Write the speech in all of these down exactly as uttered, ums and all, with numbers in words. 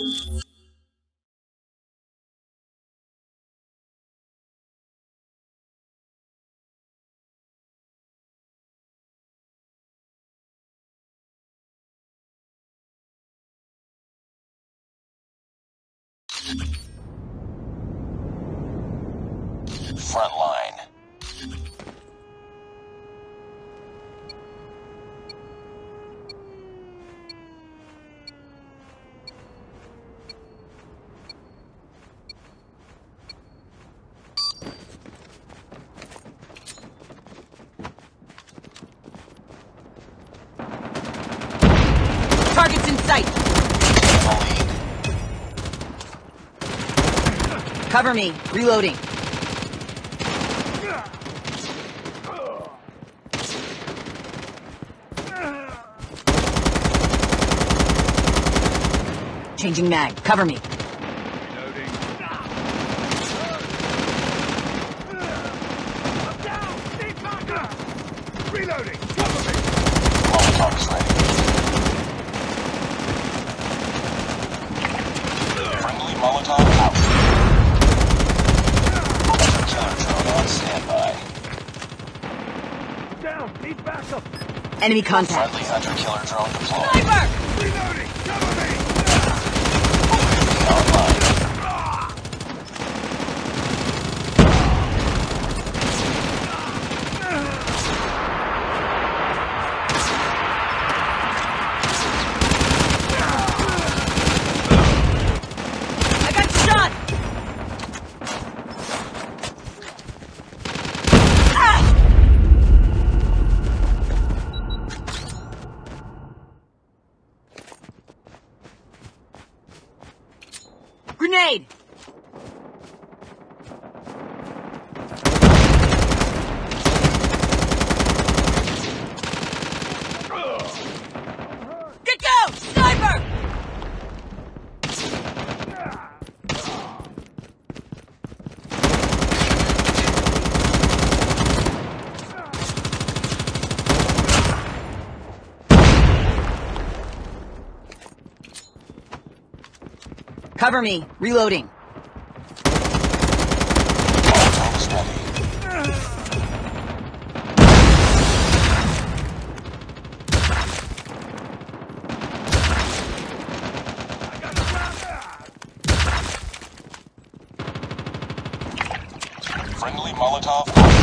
Front line. Target's in sight. Cover me. Reloading. Changing mag. Cover me. Reloading. Down! Stay back up! Reloading! Cover me! Molotov's ready. Friendly Molotov out. Killer drone on standby. Down! Need backup! Enemy contact. Friendly hunter-killer drone deployed. Sniper! Reloading! Cover me! Online. I got shot! Ah! Grenade! Get down! Sniper! Cover me. Reloading. Molotov's ready. Friendly Molotov out.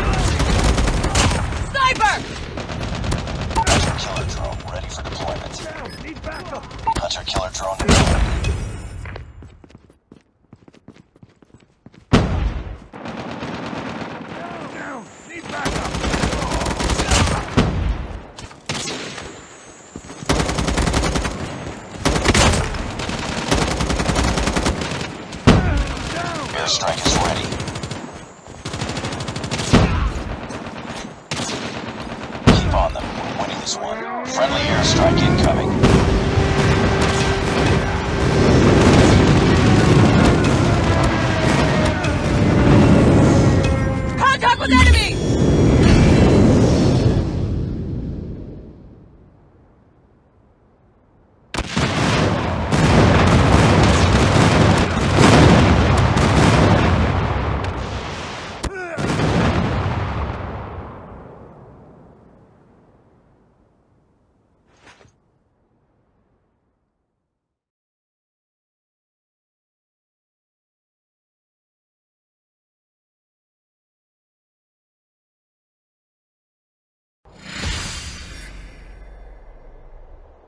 Sniper! Hunter-killer drone ready for deployment. Down! Need backup! Hunter-killer drone deployed. Down! Need backup! Down! Airstrike is ready. Keep on them. We're winning this one. Friendly airstrike incoming. Contact with enemy!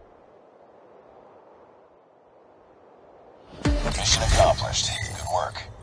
Mission accomplished. Good work.